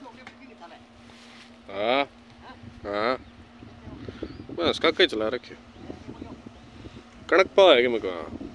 हाँ हाँ बस काका ही चला रखे कणक पाव है कि मैं कहा